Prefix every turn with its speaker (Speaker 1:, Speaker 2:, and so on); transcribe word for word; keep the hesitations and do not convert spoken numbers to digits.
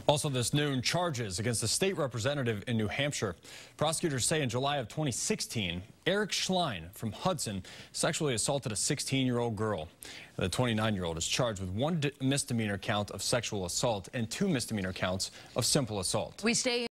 Speaker 1: Also this noon, charges against a state representative in New Hampshire. Prosecutors say in July of twenty sixteen, Eric Schlein from Hudson sexually assaulted a sixteen-year-old girl. The twenty-nine-year-old is charged with one misdemeanor count of sexual assault and two misdemeanor counts of simple assault.
Speaker 2: We stay